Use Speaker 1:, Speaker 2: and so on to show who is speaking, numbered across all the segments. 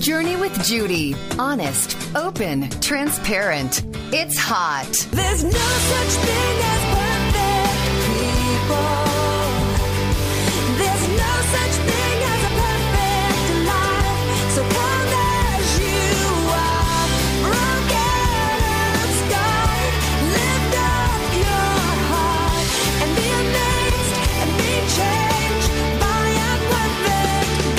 Speaker 1: Journey with Judy. Honest, open, transparent. It's hot.
Speaker 2: There's no such thing as perfect people. There's no such thing as a perfect life. So come as you are, broken and scarred. Lift up your heart and be amazed and be changed by a perfect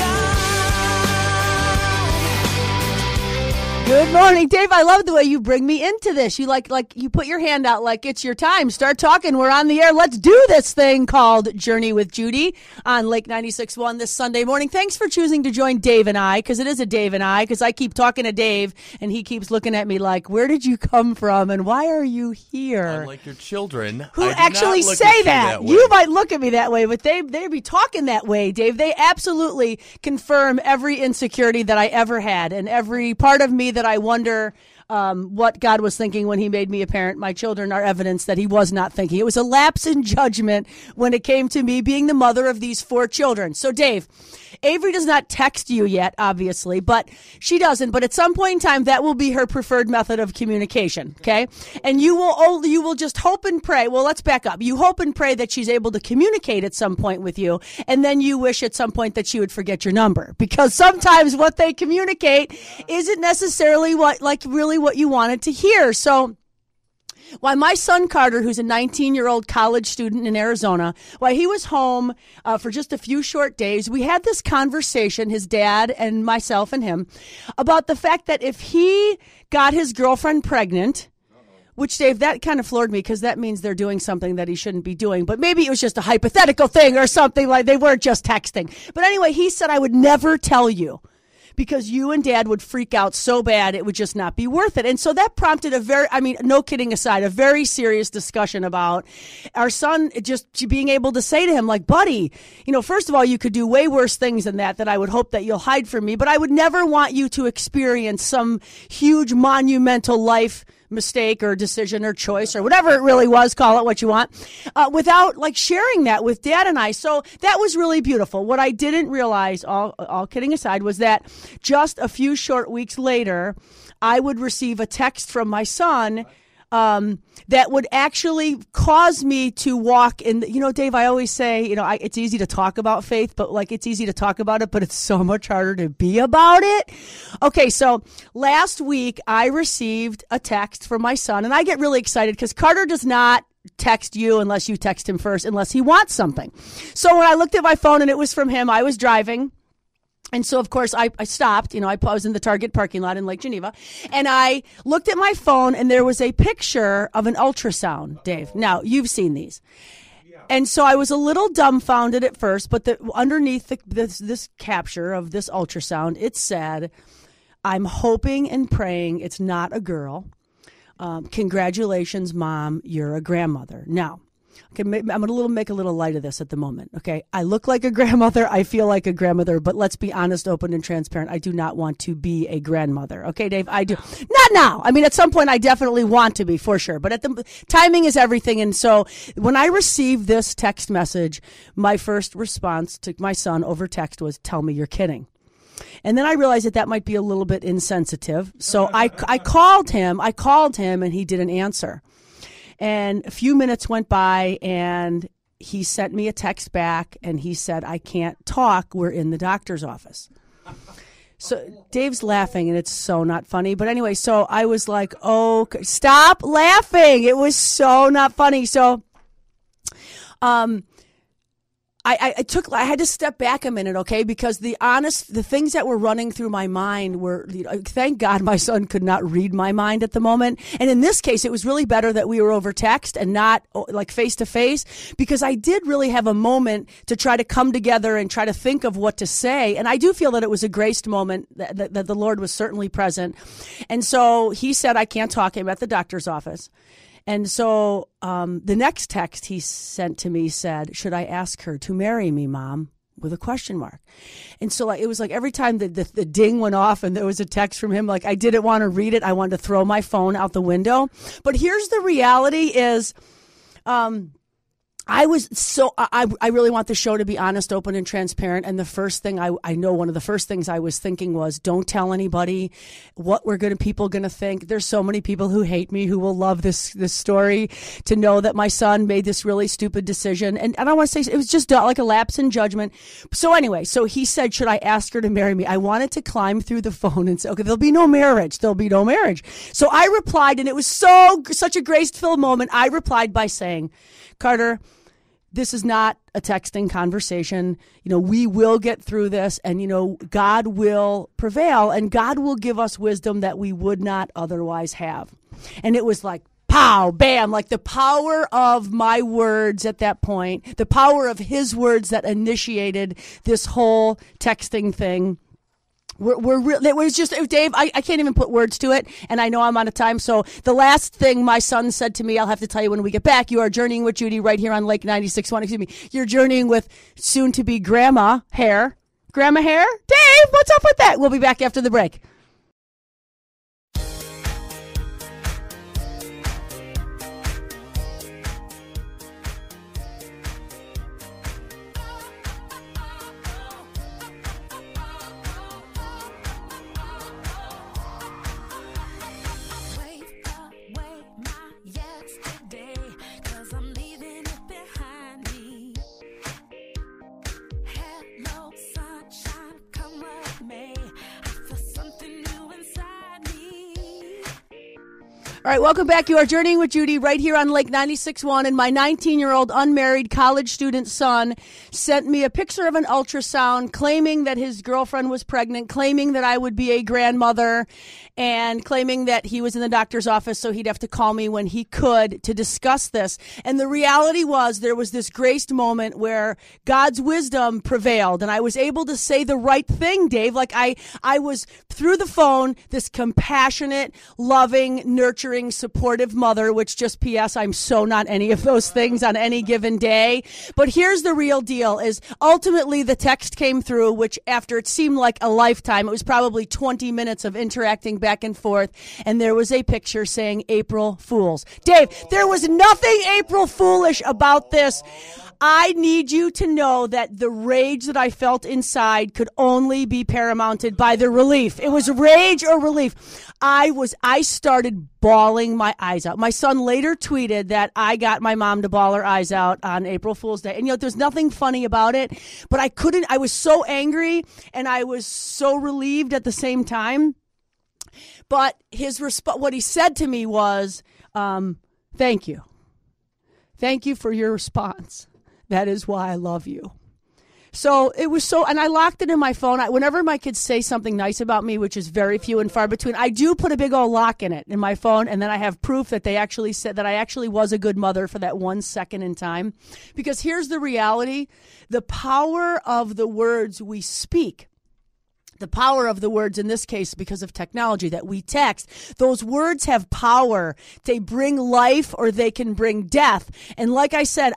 Speaker 2: God.
Speaker 3: Good morning, Dave. I love the way you bring me into this. You like you put your hand out like it's your time. Start talking. We're on the air. Let's do this thing called Journey with Judy on Lake 96.1 this Sunday morning. Thanks for choosing to join Dave and I, because it is a Dave and I, because I keep talking to Dave and he keeps looking at me like, where did you come from and why are you here?
Speaker 4: Unlike your children,
Speaker 3: who
Speaker 4: I do
Speaker 3: actually
Speaker 4: not look
Speaker 3: say
Speaker 4: at you
Speaker 3: that.
Speaker 4: way.
Speaker 3: You might look at me that way, but they be talking that way, Dave. They absolutely confirm every insecurity that I ever had and every part of me that I wonder what God was thinking when he made me a parent. My children are evidence that he was not thinking. It was a lapse in judgment when it came to me being the mother of these 4 children. So, Dave, Avery does not text you yet, obviously, but she doesn't. But at some point in time, that will be her preferred method of communication, okay? And you will just hope and pray. Well, let's back up. You hope and pray that she's able to communicate at some point with you, and then you wish at some point that she would forget your number. Because sometimes what they communicate isn't necessarily really what you wanted to hear. So why my son Carter, who's a 19-year-old college student in Arizona, while he was home for just a few short days, we had this conversation, his dad and myself and him, about the fact that if he got his girlfriend pregnant, which, Dave, that kind of floored me because that means they're doing something that he shouldn't be doing. But maybe it was just a hypothetical thing or something, like they weren't just texting. But anyway, he said, I would never tell you, because you and Dad would freak out so bad it would just not be worth it. And so that prompted no kidding aside, a very serious discussion about our son just being able to say to him, like, buddy, first of all, you could do way worse things than that I would hope that you'll hide from me, but I would never want you to experience some huge monumental life mistake or decision or choice or whatever it really was, call it what you want, without sharing that with Dad and I. So that was really beautiful. What I didn't realize, all kidding aside, was that just a few short weeks later, I would receive a text from my son that would actually cause me to walk in. Dave, I always say, it's easy to talk about faith, but it's easy to talk about it, but it's so much harder to be about it. Okay, so last week I received a text from my son, and I get really excited because Carter does not text you unless you text him first, unless he wants something. So when I looked at my phone and it was from him, I was driving. And so, of course, I stopped. I was in the Target parking lot in Lake Geneva, and I looked at my phone, and there was a picture of an ultrasound, Dave. Now, you've seen these. And so I was a little dumbfounded at first, but underneath this capture of this ultrasound, it said, I'm hoping and praying it's not a girl. Congratulations, Mom, you're a grandmother. Now, okay, I'm going to make a little light of this at the moment, okay? I look like a grandmother. I feel like a grandmother, but let's be honest, open and transparent. I do not want to be a grandmother, okay, Dave? I do. Not now. I mean, at some point, I definitely want to be, for sure. But timing is everything. And so when I received this text message, my first response to my son over text was, tell me you're kidding. And then I realized that might be a little bit insensitive. So I called him, and he didn't answer. And a few minutes went by, and he sent me a text back, and he said, I can't talk. We're in the doctor's office. So Dave's laughing, and it's so not funny. But anyway, so I was like, oh, stop laughing. It was so not funny. So I had to step back a minute, okay, because the things that were running through my mind were, thank God my son could not read my mind at the moment. And in this case, it was really better that we were over text and not face to face, because I did really have a moment to try to come together and try to think of what to say. And I do feel that it was a graced moment, that the Lord was certainly present. And so he said, I can't talk. I'm at the doctor's office. And so the next text he sent to me said, should I ask her to marry me, Mom? With a question mark. And so it was like every time the ding went off and there was a text from him, I didn't want to read it. I wanted to throw my phone out the window. But here's the reality is I was I really want the show to be honest, open, and transparent. And the first thing I know, one of the first things I was thinking was, don't tell anybody what people going to think. There's so many people who hate me who will love this story, to know that my son made this really stupid decision. And I don't want to say it was just like a lapse in judgment. So anyway, so he said, should I ask her to marry me? I wanted to climb through the phone and say, okay, there'll be no marriage. There'll be no marriage. So I replied, and it was such a grace-filled moment. I replied by saying, Carter, this is not a texting conversation. We will get through this, and, God will prevail, and God will give us wisdom that we would not otherwise have. And it was like, pow, bam, like the power of my words at that point, the power of his words that initiated this whole texting thing. It was just, Dave, I can't even put words to it, and I know I'm out of time. So the last thing my son said to me, I'll have to tell you when we get back. You are journeying with Judy right here on Lake 96.1. Excuse me. You're journeying with soon-to-be Grandma Hehr. Grandma Hehr? Dave, what's up with that? We'll be back after the break. All right, welcome back. You are journeying with Judy right here on Lake 96.1, and my 19-year-old unmarried college student son sent me a picture of an ultrasound claiming that his girlfriend was pregnant, claiming that I would be a grandmother, and claiming that he was in the doctor's office, so he'd have to call me when he could to discuss this. And the reality was there was this graced moment where God's wisdom prevailed, and I was able to say the right thing, Dave. Like I was, through the phone, this compassionate, loving, nurturing, supportive mother, which just P.S., I'm so not any of those things on any given day. But here's the real deal is ultimately the text came through, which after it seemed like a lifetime, it was probably 20 minutes of interacting back and forth. And there was a picture saying April Fools. Dave, there was nothing April Foolish about this. I need you to know that the rage that I felt inside could only be paramounted by the relief. It was rage or relief. I started bawling my eyes out. My son later tweeted that I got my mom to bawl her eyes out on April Fool's Day. And, there's nothing funny about it, but I was so angry and I was so relieved at the same time. But what he said to me was, thank you. Thank you for your response. That is why I love you. So it was and I locked it in my phone. Whenever my kids say something nice about me, which is very few and far between, I do put a big old lock in it in my phone. And then I have proof that they actually said that I actually was a good mother for that 1 second in time. Because here's the reality. The power of the words we speak. The power of the words in this case, because of technology that we text, those words have power. They bring life or they can bring death. And like I said,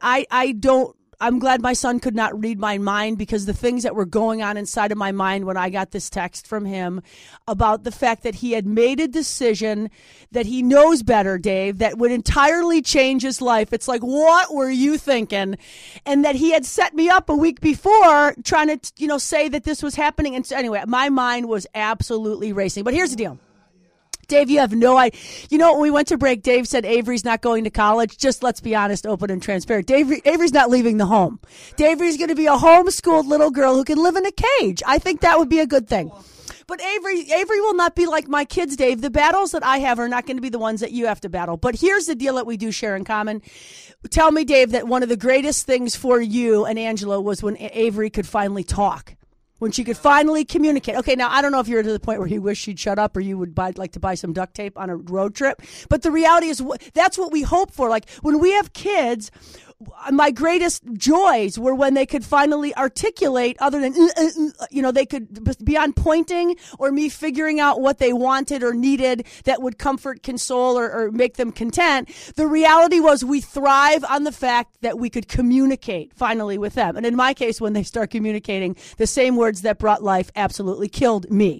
Speaker 3: I'm glad my son could not read my mind, because the things that were going on inside of my mind when I got this text from him about the fact that he had made a decision that he knows better, Dave, that would entirely change his life. It's like, what were you thinking? And that he had set me up a week before trying to, say that this was happening. And so anyway, my mind was absolutely racing. But here's the deal. Dave, you have no idea. When we went to break, Dave said Avery's not going to college. Just let's be honest, open and transparent. Avery's not leaving the home. Avery's going to be a homeschooled little girl who can live in a cage. I think that would be a good thing. But Avery will not be like my kids, Dave. The battles that I have are not going to be the ones that you have to battle. But here's the deal that we do share in common. Tell me, Dave, that one of the greatest things for you and Angela was when Avery could finally talk. When she could finally communicate. Okay, now I don't know if you're to the point where you wish she'd shut up or you would like to buy some duct tape on a road trip. But the reality is that's what we hope for. Like when we have kids, my greatest joys were when they could finally articulate other than, they could beyond pointing or me figuring out what they wanted or needed that would comfort, console, or make them content. The reality was we thrive on the fact that we could communicate finally with them. And in my case, when they start communicating, the same words that brought life absolutely killed me.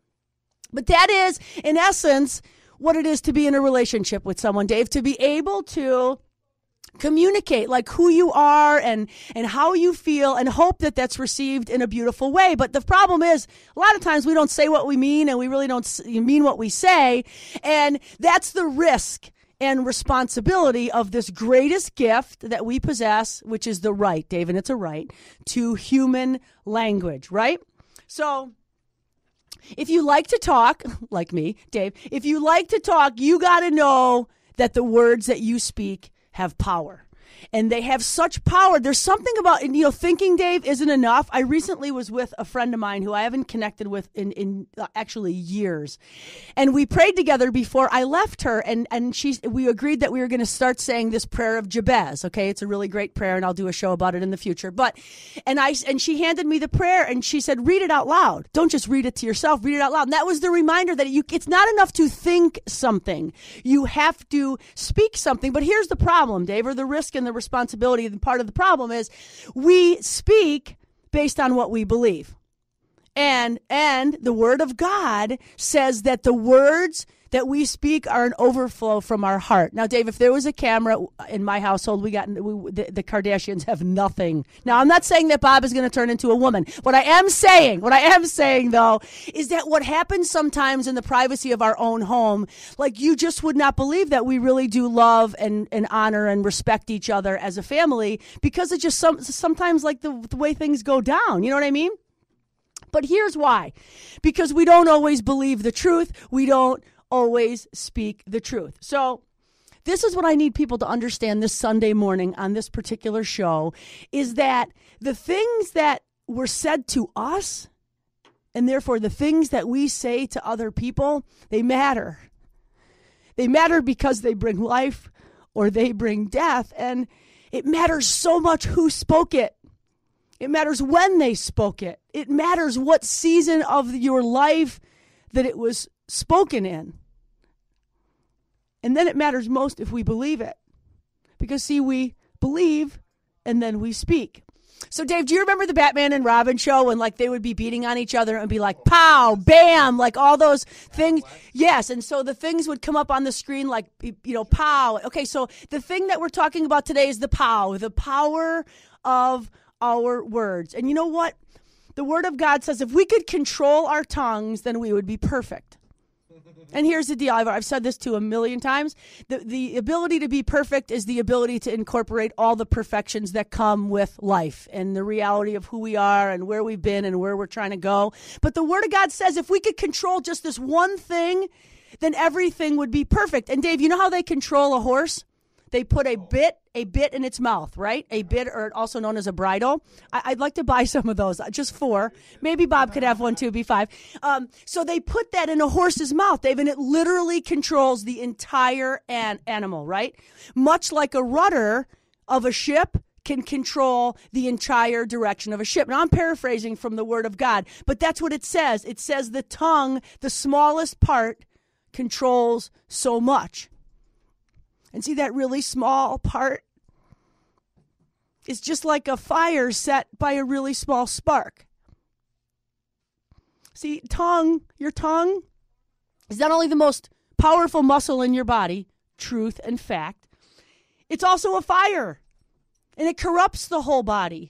Speaker 3: But that is, in essence, what it is to be in a relationship with someone, Dave, to be able to Communicate like who you are and how you feel, and hope that that's received in a beautiful way. But the problem is, a lot of times we don't say what we mean, and we really don't mean what we say. And that's the risk and responsibility of this greatest gift that we possess, which is the right, Dave, and it's a right, to human language, right? So if you like to talk, like me, Dave, if you like to talk, you got to know that the words that you speak have power. And they have such power. There's something about, thinking, Dave, isn't enough. I recently was with a friend of mine who I haven't connected with in actually years. And we prayed together before I left her. And we agreed that we were going to start saying this prayer of Jabez. Okay, it's a really great prayer, and I'll do a show about it in the future. And she handed me the prayer, and she said, read it out loud. Don't just read it to yourself. Read it out loud. And that was the reminder that it's not enough to think something. You have to speak something. But here's the problem, Dave, or the risk and the responsibility, and part of the problem is we speak based on what we believe. And the Word of God says that the words that we speak are an overflow from our heart. Now, Dave, if there was a camera in my household, the Kardashians have nothing. Now, I'm not saying that Bob is going to turn into a woman. What I am saying, though, is that what happens sometimes in the privacy of our own home, like you just would not believe that we really do love and honor and respect each other as a family, because it's just sometimes like the way things go down. You know what I mean? But here's why. Because we don't always believe the truth. We don't always speak the truth. So this is what I need people to understand this Sunday morning on this particular show, is that the things that were said to us, and therefore the things that we say to other people, they matter. They matter because they bring life or they bring death. And it matters so much who spoke it. It matters when they spoke it. It matters what season of your life that it was spoken in. And then it matters most if we believe it. Because, see, we believe and then we speak. So, Dave, do you remember the Batman and Robin show when, like, they would be beating on each other and be like, pow, bam, like all those things? Yes, and so the things would come up on the screen like, pow. Okay, so the thing that we're talking about today is the power of our words. And you know what? The Word of God says if we could control our tongues, then we would be perfect. And here's the deal. I've said this to a million times. The ability to be perfect is the ability to incorporate all the perfections that come with life and the reality of who we are and where we've been and where we're trying to go. But the Word of God says if we could control just this one thing, then everything would be perfect. And Dave, you know how they control a horse? They put a bit in its mouth, right? A bit, or also known as a bridle. I'd like to buy some of those, just 4. Maybe Bob could have one too, be 5. So they put that in a horse's mouth, Dave, and it literally controls the entire animal, right? Much like a rudder of a ship can control the entire direction of a ship. Now, I'm paraphrasing from the Word of God, but that's what it says. It says the tongue, the smallest part, controls so much. And see, that really small part is just like a fire set by a really small spark. See, your tongue is not only the most powerful muscle in your body, truth and fact, it's also a fire, and it corrupts the whole body.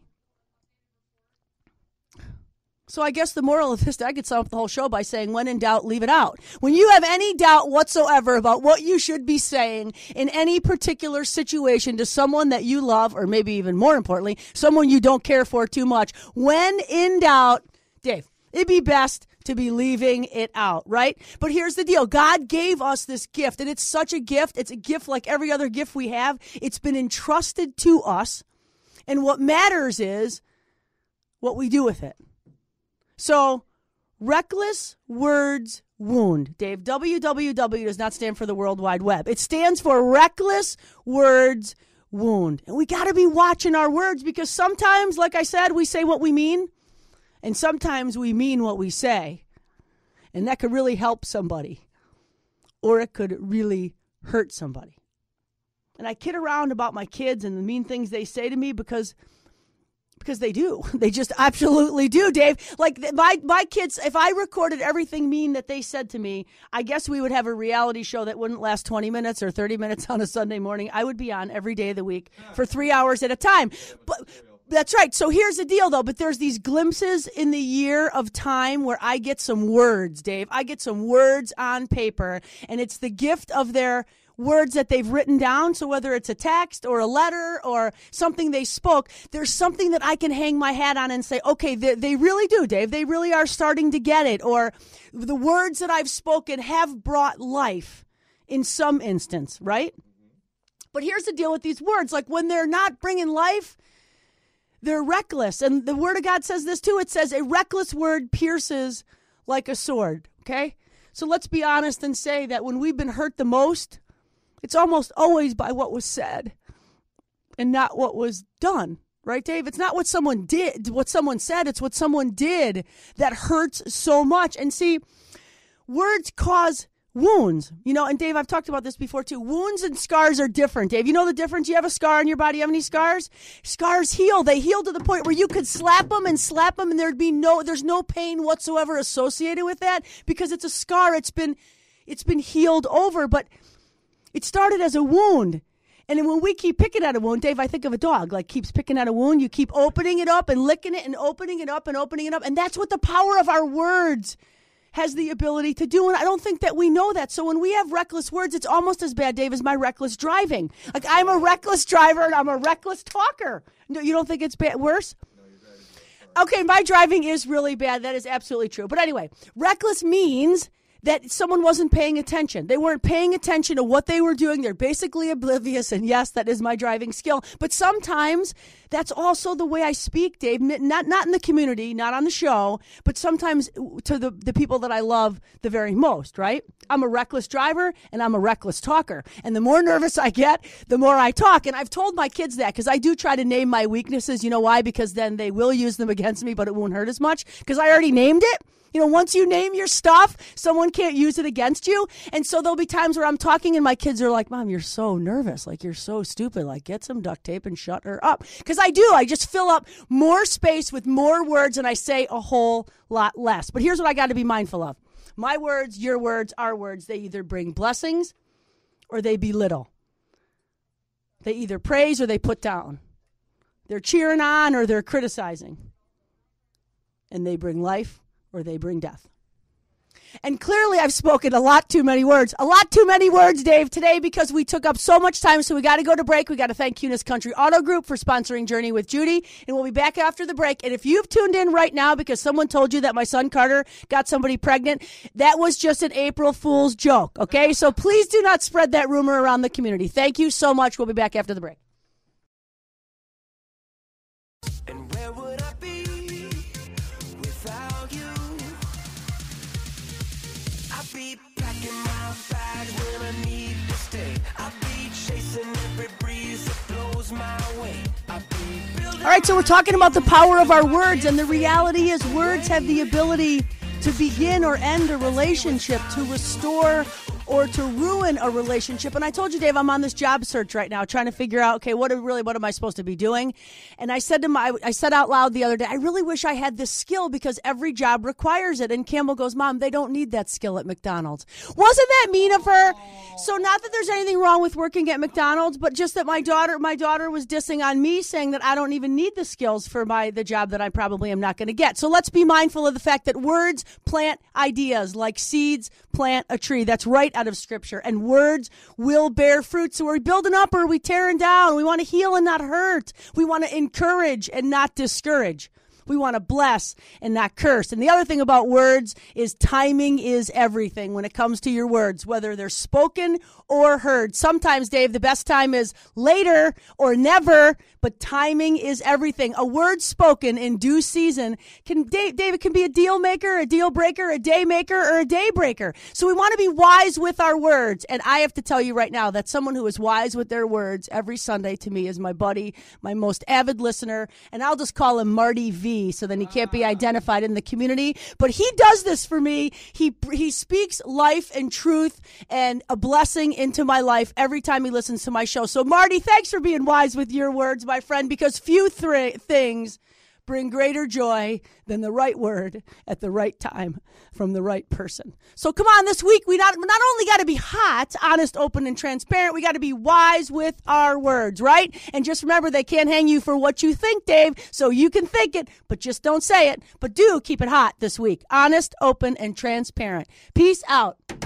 Speaker 3: So I guess the moral of this, I could sum up the whole show by saying, when in doubt, leave it out. When you have any doubt whatsoever about what you should be saying in any particular situation to someone that you love, or maybe even more importantly, someone you don't care for too much, when in doubt, Dave, it'd be best to be leaving it out, right? But here's the deal. God gave us this gift, and it's such a gift. It's a gift like every other gift we have. It's been entrusted to us, and what matters is what we do with it. So, reckless words wound. Dave, W.W.W does not stand for the World Wide Web. It stands for reckless words wound. And we got to be watching our words, because sometimes, like I said, we say what we mean, and sometimes we mean what we say. And that could really help somebody, or it could really hurt somebody. And I kid around about my kids and the mean things they say to me, because Because they do. They just absolutely do, Dave. Like my kids, if I recorded everything mean that they said to me, I guess we would have a reality show that wouldn't last 20 minutes or 30 minutes on a Sunday morning. I would be on every day of the week for 3 hours at a time. But that's right. So here's the deal, though. But there's these glimpses in the year of time where I get some words, Dave. I get some words on paper, and it's the gift of their words that they've written down. So whether it's a text or a letter or something they spoke, there's something that I can hang my hat on and say, okay, they really do, Dave. They really are starting to get it. Or the words that I've spoken have brought life in some instance, right? But here's the deal with these words. Like when they're not bringing life, they're reckless. And the Word of God says this too. It says a reckless word pierces like a sword, okay? So let's be honest and say that when we've been hurt the most, it's almost always by what was said and not what was done. Right, Dave? It's not what someone did, what someone said. It's what someone did that hurts so much. And see, words cause wounds. You know, and Dave, I've talked about this before too. Wounds and scars are different, Dave. You know the difference? You have a scar on your body. You have any scars? Scars heal. They heal to the point where you could slap them and there's no pain whatsoever associated with that because it's a scar. It's been healed over, but it started as a wound. And then when we keep picking at a wound, Dave, I think of a dog, like keeps picking at a wound. You keep opening it up and licking it and opening it up and opening it up. And that's what the power of our words has the ability to do. And I don't think that we know that. So when we have reckless words, it's almost as bad, Dave, as my reckless driving. Like I'm a reckless driver and I'm a reckless talker. No, you don't think it's bad, worse? Okay, my driving is really bad. That is absolutely true. But anyway, reckless means that someone wasn't paying attention. They weren't paying attention to what they were doing. They're basically oblivious. And yes, that is my driving skill. But sometimes that's also the way I speak, Dave. Not in the community, not on the show, but sometimes to the people that I love the very most, right? I'm a reckless driver and I'm a reckless talker. And the more nervous I get, the more I talk. And I've told my kids that because I do try to name my weaknesses. You know why? Because then they will use them against me, but it won't hurt as much because I already named it. You know, once you name your stuff, someone can't use it against you. And so there'll be times where I'm talking and my kids are like, Mom, you're so nervous. Like, you're so stupid. Like, get some duct tape and shut her up. Because I do. I just fill up more space with more words and I say a whole lot less. But here's what I got to be mindful of. My words, your words, our words, they either bring blessings or they belittle. They either praise or they put down. They're cheering on or they're criticizing. And they bring life or they bring death. And clearly I've spoken a lot too many words, Dave, today because we took up so much time. So we got to go to break. We got to thank Cunis Country Auto Group for sponsoring Journey with Judy. And we'll be back after the break. And if you've tuned in right now because someone told you that my son Carter got somebody pregnant, that was just an April Fool's joke. Okay. So please do not spread that rumor around the community. Thank you so much. We'll be back after the break.
Speaker 2: And where would I be without you? I'd be packing my bags when I need to stay. I'd be chasing every breeze that blows my way. I'd be building.
Speaker 3: All right, so we're talking about the power of our words, and the reality is words have the ability to begin or end a relationship, to restore or to ruin a relationship. And I told you, Dave, I'm on this job search right now trying to figure out, okay, what am I supposed to be doing? And I said out loud the other day, I really wish I had this skill because every job requires it. And Campbell goes, Mom, they don't need that skill at McDonald's. Wasn't that mean of her? So not that there's anything wrong with working at McDonald's, but just that my daughter was dissing on me, saying that I don't even need the skills for the job that I probably am not going to get. So let's be mindful of the fact that words plant ideas like seeds plant a tree. That's right out of Scripture. And words will bear fruit. So are we building up or are we tearing down? We want to heal and not hurt. We want to encourage and not discourage. We want to bless and not curse. And the other thing about words is timing is everything when it comes to your words, whether they're spoken or heard. Sometimes, Dave, the best time is later or never, but timing is everything. A word spoken in due season Dave, it can be a deal maker, a deal breaker, a day maker, or a day breaker. So we want to be wise with our words. And I have to tell you right now that someone who is wise with their words every Sunday to me is my buddy, my most avid listener, and I'll just call him Marty V. So then he can't be identified in the community. But he does this for me. He speaks life and truth and a blessing into my life every time he listens to my show. So Marty, thanks for being wise with your words, my friend, because few things bring greater joy than the right word at the right time from the right person. So come on, this week we not only got to be hot, honest, open, and transparent, we got to be wise with our words, right? And just remember, they can't hang you for what you think, Dave, so you can think it, but just don't say it. But do keep it hot this week. Honest, open, and transparent. Peace out.